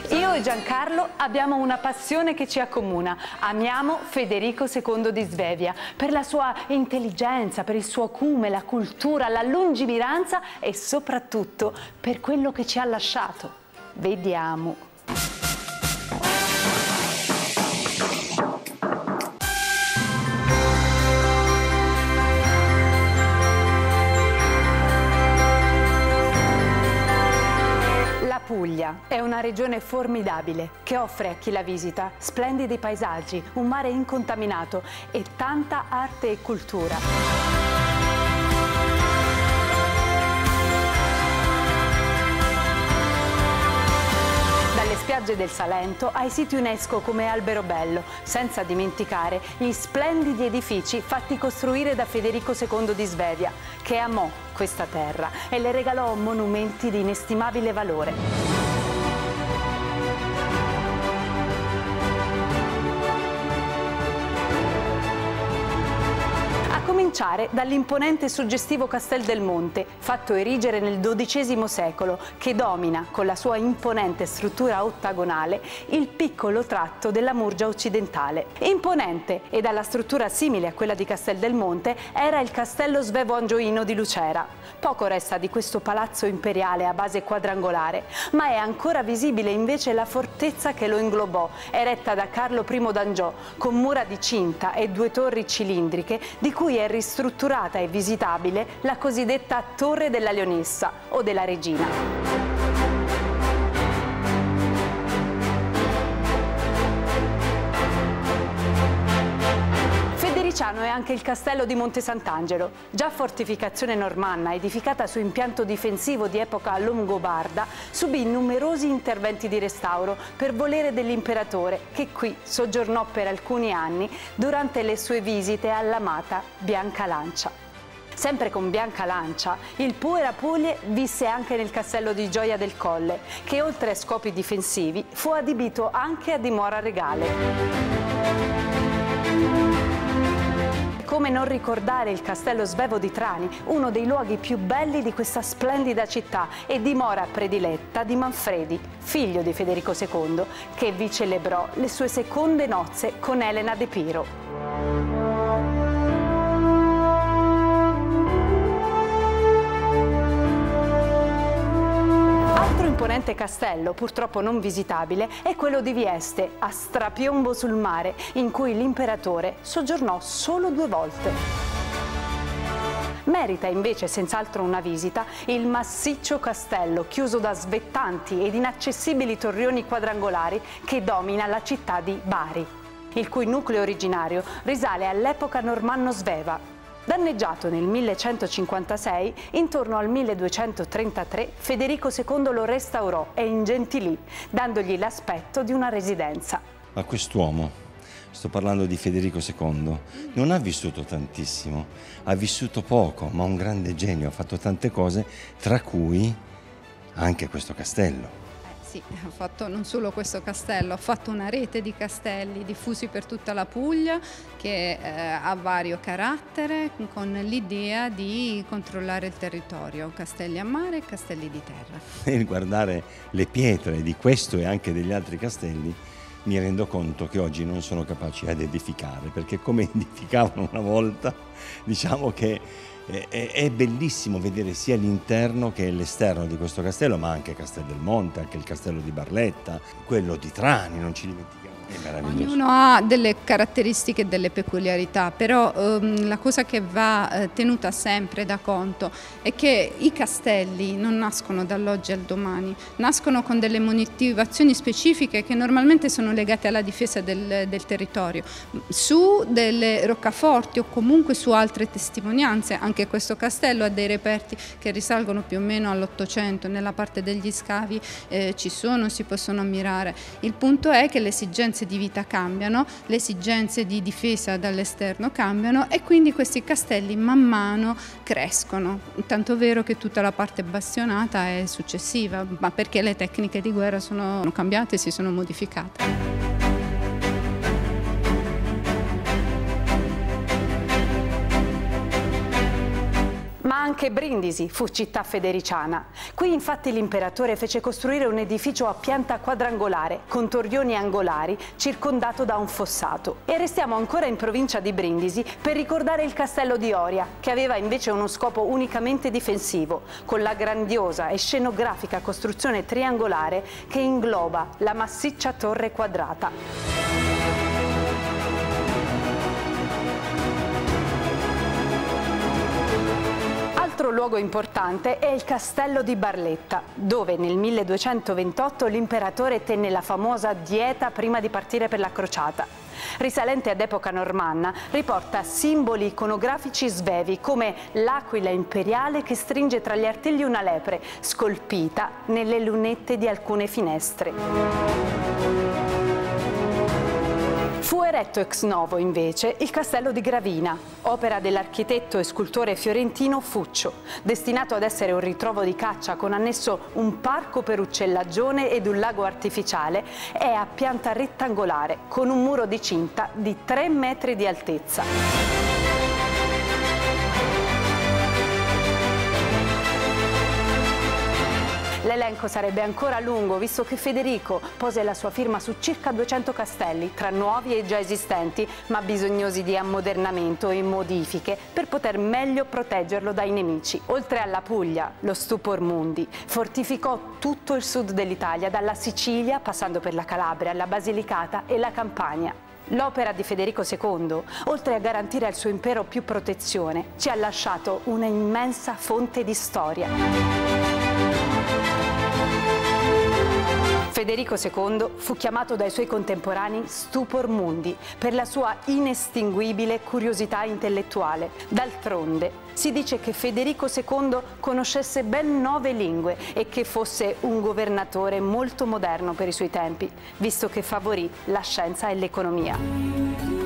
Io e Giancarlo abbiamo una passione che ci accomuna. Amiamo Federico II di Svevia per la sua intelligenza, per il suo acume, la cultura, la lungimiranza e soprattutto per quello che ci ha lasciato. Vediamo. Puglia è una regione formidabile che offre a chi la visita splendidi paesaggi, un mare incontaminato e tanta arte e cultura. Dalle spiagge del Salento ai siti UNESCO come Alberobello, senza dimenticare gli splendidi edifici fatti costruire da Federico II di Svevia, che amò questa terra e le regalò monumenti di inestimabile valore. A cominciare dall'imponente e suggestivo Castel del Monte, fatto erigere nel XII secolo, che domina, con la sua imponente struttura ottagonale, il piccolo tratto della Murgia occidentale. Imponente e dalla struttura simile a quella di Castel del Monte era il castello svevo-angioino di Lucera. Poco resta di questo palazzo imperiale a base quadrangolare, ma è ancora visibile invece la fortezza che lo inglobò, eretta da Carlo I d'Angiò, con mura di cinta e 2 torri cilindriche, di cui è ristrutturata e visitabile la cosiddetta Torre della Leonessa o della Regina. È anche il castello di Monte Sant'Angelo, già fortificazione normanna edificata su impianto difensivo di epoca longobarda, subì numerosi interventi di restauro per volere dell'imperatore, che qui soggiornò per alcuni anni durante le sue visite all'amata Bianca Lancia. Sempre con Bianca Lancia, il Puera Puglie visse anche nel castello di Gioia del Colle, che oltre a scopi difensivi fu adibito anche a dimora regale. Come non ricordare il castello svevo di Trani, uno dei luoghi più belli di questa splendida città e dimora prediletta di Manfredi, figlio di Federico II, che vi celebrò le sue seconde nozze con Elena de Piro. Imponente castello, purtroppo non visitabile, è quello di Vieste, a strapiombo sul mare, in cui l'imperatore soggiornò solo 2 volte. Merita invece senz'altro una visita il massiccio castello, chiuso da svettanti ed inaccessibili torrioni quadrangolari, che domina la città di Bari, il cui nucleo originario risale all'epoca normanno-sveva. Danneggiato nel 1156, intorno al 1233 Federico II lo restaurò e ingentilì, dandogli l'aspetto di una residenza. Ma quest'uomo, sto parlando di Federico II, non ha vissuto tantissimo, ha vissuto poco, ma un grande genio, ha fatto tante cose, tra cui anche questo castello. Sì, ha fatto non solo questo castello, ha fatto una rete di castelli diffusi per tutta la Puglia che ha vario carattere, con l'idea di controllare il territorio, castelli a mare e castelli di terra. Nel guardare le pietre di questo e anche degli altri castelli mi rendo conto che oggi non sono capaci ad edificare, perché come edificavano una volta, diciamo che è bellissimo vedere sia l'interno che l'esterno di questo castello, ma anche Castel del Monte, anche il castello di Barletta, quello di Trani, non ci dimentichiamo. È meraviglioso. Ognuno ha delle caratteristiche e delle peculiarità, però la cosa che va tenuta sempre da conto è che i castelli non nascono dall'oggi al domani, nascono con delle motivazioni specifiche che normalmente sono legate alla difesa del territorio, su delle roccaforti o comunque su altre testimonianze. Anche questo castello ha dei reperti che risalgono più o meno all'800, nella parte degli scavi si possono ammirare. Il punto è che le esigenze di vita cambiano, le esigenze di difesa dall'esterno cambiano e quindi questi castelli man mano crescono, tanto vero che tutta la parte bastionata è successiva, ma perché le tecniche di guerra sono cambiate e si sono modificate. Ma Ma anche Brindisi fu città federiciana. Qui infatti l'imperatore fece costruire un edificio a pianta quadrangolare, con torrioni angolari, circondato da un fossato. E restiamo ancora in provincia di Brindisi per ricordare il castello di Oria, che aveva invece uno scopo unicamente difensivo, con la grandiosa e scenografica costruzione triangolare che ingloba la massiccia torre quadrata. Altro luogo importante è il castello di Barletta, dove nel 1228 l'imperatore tenne la famosa dieta prima di partire per la crociata. Risalente ad epoca normanna, riporta simboli iconografici svevi come l'aquila imperiale che stringe tra gli artigli una lepre, scolpita nelle lunette di alcune finestre. Fu eretto ex novo, invece, il castello di Gravina, opera dell'architetto e scultore fiorentino Fuccio, destinato ad essere un ritrovo di caccia con annesso un parco per uccellagione ed un lago artificiale. È a pianta rettangolare, con un muro di cinta di 3 metri di altezza. L'elenco sarebbe ancora lungo, visto che Federico pose la sua firma su circa 200 castelli, tra nuovi e già esistenti, ma bisognosi di ammodernamento e modifiche per poter meglio proteggerlo dai nemici. Oltre alla Puglia, lo Stupor Mundi fortificò tutto il sud dell'Italia, dalla Sicilia, passando per la Calabria, la Basilicata e la Campania. L'opera di Federico II, oltre a garantire al suo impero più protezione, ci ha lasciato una immensa fonte di storia. Federico II fu chiamato dai suoi contemporanei Stupor Mundi per la sua inestinguibile curiosità intellettuale. D'altronde, si dice che Federico II conoscesse ben 9 lingue e che fosse un governatore molto moderno per i suoi tempi, visto che favorì la scienza e l'economia.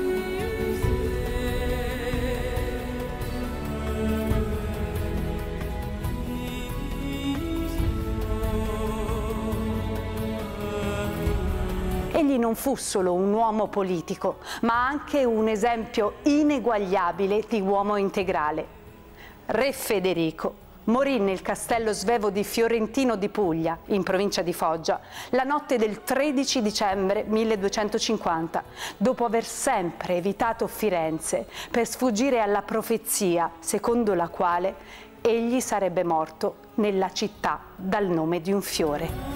Egli non fu solo un uomo politico, ma anche un esempio ineguagliabile di uomo integrale. Re Federico morì nel castello svevo di Fiorentino di Puglia, in provincia di Foggia, la notte del 13 dicembre 1250, dopo aver sempre evitato Firenze per sfuggire alla profezia secondo la quale egli sarebbe morto nella città dal nome di un fiore.